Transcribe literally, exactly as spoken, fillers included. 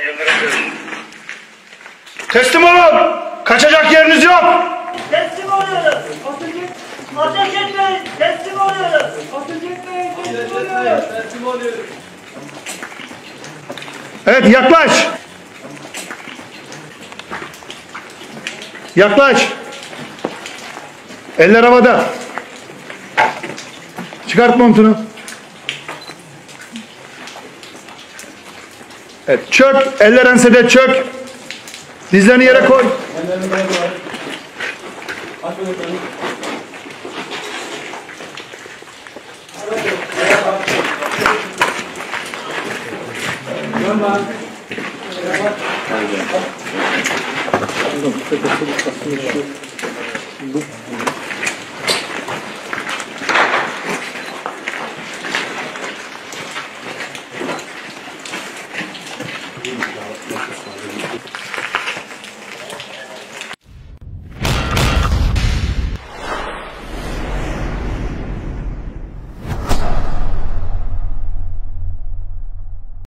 Teslim olun. Kaçacak yeriniz yok. Teslim oluyoruz. Ateş etmeyin. Teslim oluyoruz. Ateş etmeyin. Teslim oluyoruz. Evet, yaklaş. Yaklaş. Eller havada. Çıkart montunu. Evet, çök. Eller ensede çök. Dizlerini yere koy. Bu